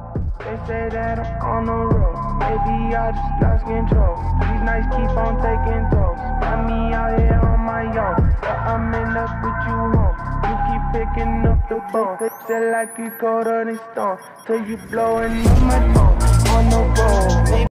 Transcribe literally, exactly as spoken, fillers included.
They say that I'm on the road, maybe I just lost control. These nights keep on taking tolls, find me out here on my own, but I'm in up with you home. You keep picking up the phone, feel like you colder than stone, till you blowing up my phone on the road.